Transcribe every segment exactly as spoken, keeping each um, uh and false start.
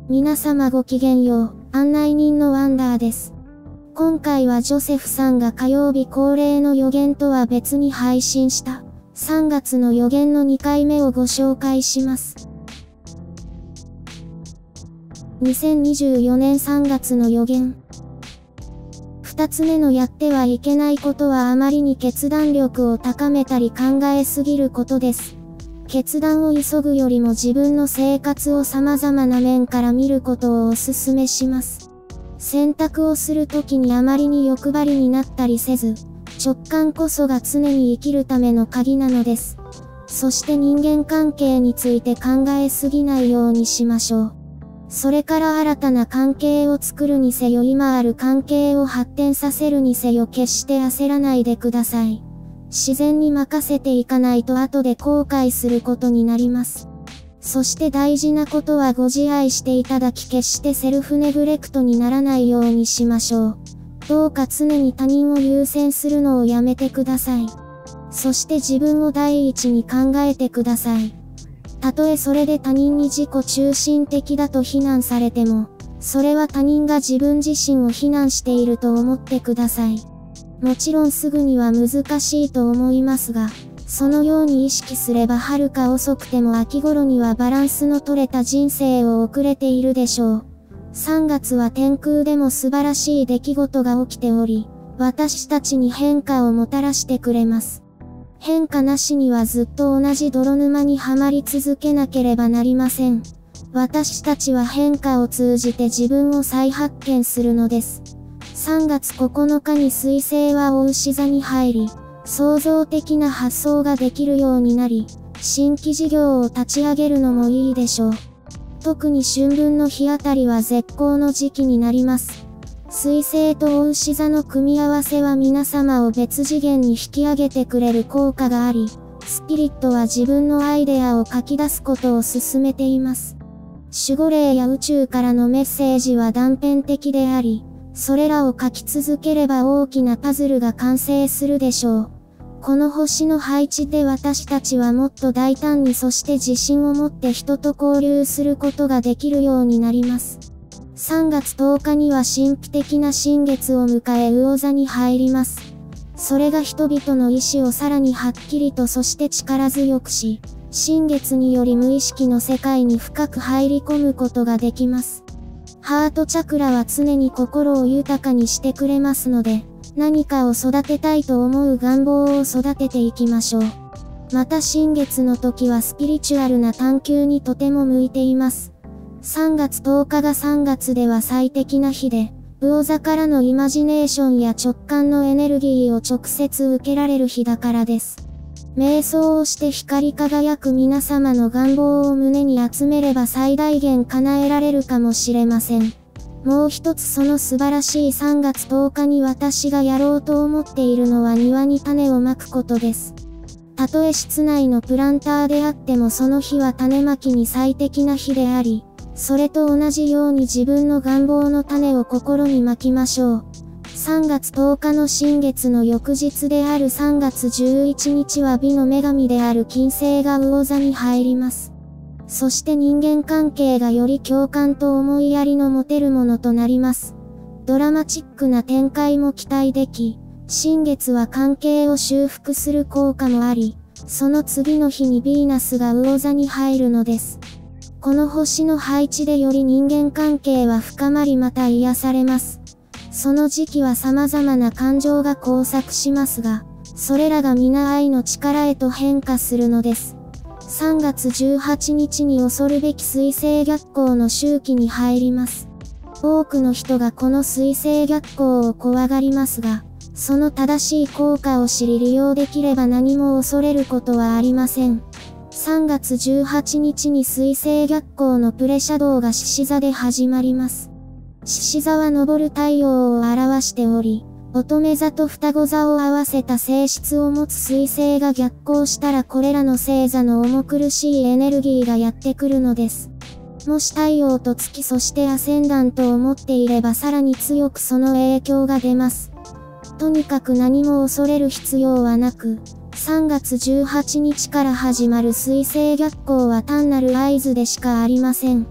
皆様ごきげんよう、案内人のワンダーです。今回はジョセフさんが火曜日恒例の予言とは別に配信したさんがつの予言のにかいめをご紹介します。にせんにじゅうよねんさんがつの予言。二つ目のやってはいけないことはあまりに決断力を高めたり考えすぎることです。決断を急ぐよりも自分の生活を様々な面から見ることをお勧めします。選択をするときにあまりに欲張りになったりせず、直感こそが常に生きるための鍵なのです。そして人間関係について考えすぎないようにしましょう。それから新たな関係を作るにせよ今ある関係を発展させるにせよ決して焦らないでください。自然に任せていかないと後で後悔することになります。そして大事なことはご自愛していただき決してセルフネグレクトにならないようにしましょう。どうか常に他人を優先するのをやめてください。そして自分を第一に考えてください。たとえそれで他人に自己中心的だと非難されても、それは他人が自分自身を非難していると思ってください。もちろんすぐには難しいと思いますが、そのように意識すれば遥か遅くても秋頃にはバランスの取れた人生を送れているでしょう。さんがつは天空でも素晴らしい出来事が起きており、私たちに変化をもたらしてくれます。変化なしにはずっと同じ泥沼にはまり続けなければなりません。私たちは変化を通じて自分を再発見するのです。さんがつここのかに水星は牡牛座に入り、創造的な発想ができるようになり、新規事業を立ち上げるのもいいでしょう。特に春分の日あたりは絶好の時期になります。水星と牡牛座の組み合わせは皆様を別次元に引き上げてくれる効果があり、スピリットは自分のアイデアを書き出すことを勧めています。守護霊や宇宙からのメッセージは断片的であり、それらを書き続ければ大きなパズルが完成するでしょう。この星の配置で私たちはもっと大胆にそして自信を持って人と交流することができるようになります。さんがつとおかには神秘的な新月を迎え魚座に入ります。それが人々の意志をさらにはっきりとそして力強くし、新月により無意識の世界に深く入り込むことができます。ハートチャクラは常に心を豊かにしてくれますので、何かを育てたいと思う願望を育てていきましょう。また新月の時はスピリチュアルな探求にとても向いています。さんがつとおかがさんがつでは最適な日で、魚座からのイマジネーションや直感のエネルギーを直接受けられる日だからです。瞑想をして光り輝く皆様の願望を胸に集めれば最大限叶えられるかもしれません。もう一つその素晴らしいさんがつとおかに私がやろうと思っているのは庭に種をまくことです。たとえ室内のプランターであってもその日は種まきに最適な日であり、それと同じように自分の願望の種を心にまきましょう。さんがつとおかの新月の翌日であるさんがつじゅういちにちは美の女神である金星が魚座に入ります。そして人間関係がより共感と思いやりの持てるものとなります。ドラマチックな展開も期待でき、新月は関係を修復する効果もあり、その次の日にヴィーナスが魚座に入るのです。この星の配置でより人間関係は深まりまた癒されます。その時期は様々な感情が交錯しますが、それらが皆愛の力へと変化するのです。さんがつじゅうはちにちに恐るべき水星逆行の周期に入ります。多くの人がこの水星逆行を怖がりますが、その正しい効果を知り利用できれば何も恐れることはありません。さんがつじゅうはちにちに水星逆行のプレシャドウが獅子座で始まります。獅子座は昇る太陽を表しており、乙女座と双子座を合わせた性質を持つ水星が逆行したらこれらの星座の重苦しいエネルギーがやってくるのです。もし太陽と月そしてアセンダントを持っていればさらに強くその影響が出ます。とにかく何も恐れる必要はなく、さんがつじゅうはちにちから始まる水星逆行は単なる合図でしかありません。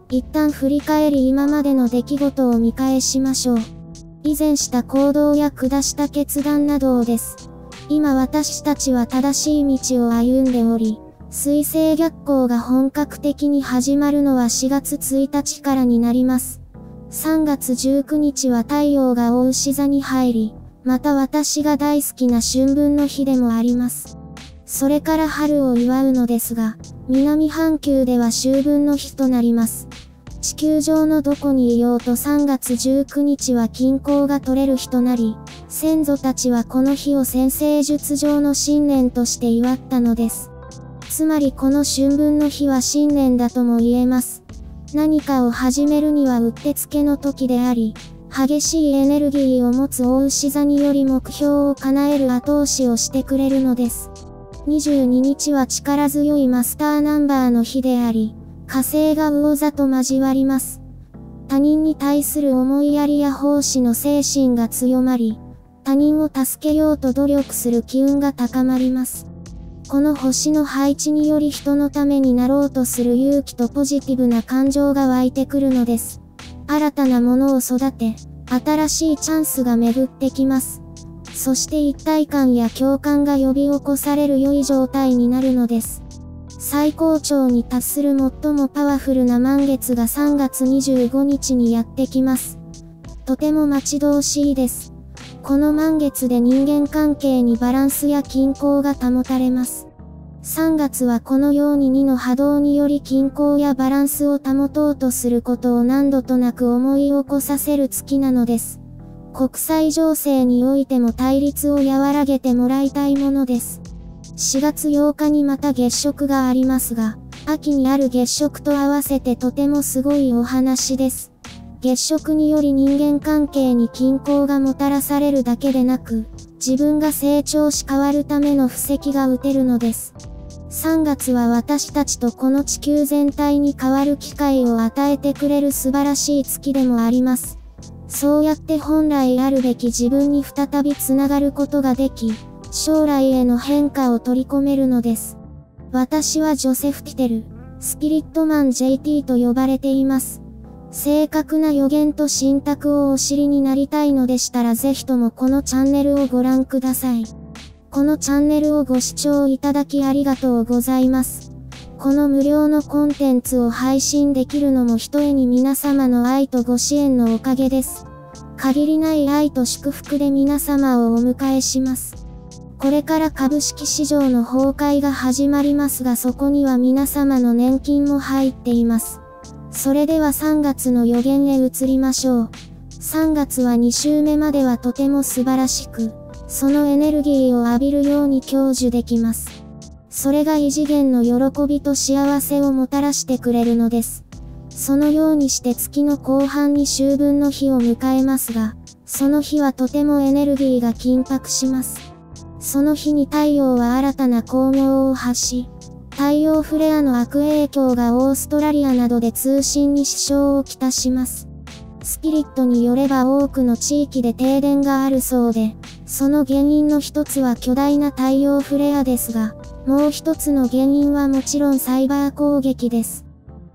一旦振り返り今までの出来事を見返しましょう。以前した行動や下した決断などをです。今私たちは正しい道を歩んでおり、水星逆行が本格的に始まるのはしがつついたちからになります。さんがつじゅうくにちは太陽が牡牛座に入り、また私が大好きな春分の日でもあります。それから春を祝うのですが、南半球では秋分の日となります。地球上のどこにいようとさんがつじゅうくにちは金星が取れる日となり、先祖たちはこの日を占星術上の新年として祝ったのです。つまりこの春分の日は新年だとも言えます。何かを始めるにはうってつけの時であり、激しいエネルギーを持つ牡牛座により目標を叶える後押しをしてくれるのです。にじゅうににちは力強いマスターナンバーの日であり、火星が魚座と交わります。他人に対する思いやりや奉仕の精神が強まり、他人を助けようと努力する機運が高まります。この星の配置により人のためになろうとする勇気とポジティブな感情が湧いてくるのです。新たなものを育て、新しいチャンスが巡ってきます。そして一体感や共感が呼び起こされる良い状態になるのです。最高潮に達する最もパワフルな満月がさんがつにじゅうごにちにやってきます。とても待ち遠しいです。この満月で人間関係にバランスや均衡が保たれます。さんがつはこのようににの波動により均衡やバランスを保とうとすることを何度となく思い起こさせる月なのです。国際情勢においても対立を和らげてもらいたいものです。しがつようかにまた月食がありますが、秋にある月食と合わせてとてもすごいお話です。月食により人間関係に均衡がもたらされるだけでなく、自分が成長し変わるための布石が打てるのです。さんがつは私たちとこの地球全体に変わる機会を与えてくれる素晴らしい月でもあります。そうやって本来あるべき自分に再びつながることができ、将来への変化を取り込めるのです。私はジョセフ・ティテル、スピリットマン ジェイティー と呼ばれています。正確な予言と信託をお知りになりたいのでしたらぜひともこのチャンネルをご覧ください。このチャンネルをご視聴いただきありがとうございます。この無料のコンテンツを配信できるのもひとえに皆様の愛とご支援のおかげです。限りない愛と祝福で皆様をお迎えします。これから株式市場の崩壊が始まりますがそこには皆様の年金も入っています。それではさんがつの予言へ移りましょう。さんがつはに週目まではとても素晴らしく、そのエネルギーを浴びるように享受できます。それが異次元の喜びと幸せをもたらしてくれるのです。そのようにして月の後半に秋分の日を迎えますが、その日はとてもエネルギーが緊迫します。その日に太陽は新たな光明を発し、太陽フレアの悪影響がオーストラリアなどで通信に支障をきたします。スピリットによれば多くの地域で停電があるそうで、その原因の一つは巨大な太陽フレアですが、もう一つの原因はもちろんサイバー攻撃です。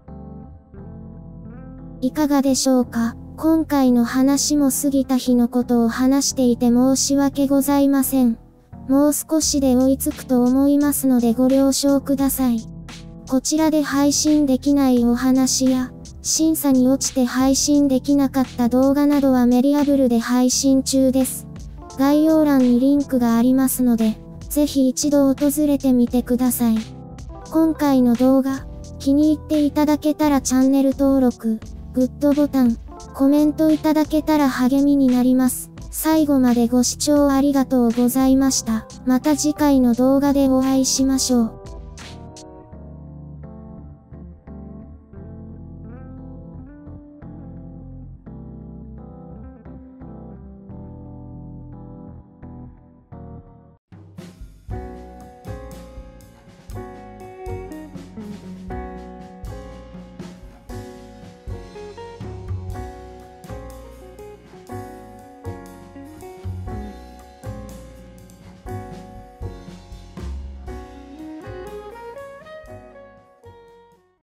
いかがでしょうか？今回の話も過ぎた日のことを話していて申し訳ございません。もう少しで追いつくと思いますのでご了承ください。こちらで配信できないお話や、審査に落ちて配信できなかった動画などはメディアブルで配信中です。概要欄にリンクがありますので、ぜひ一度訪れてみてください。今回の動画、気に入っていただけたらチャンネル登録、グッドボタン、コメントいただけたら励みになります。最後までご視聴ありがとうございました。また次回の動画でお会いしましょう。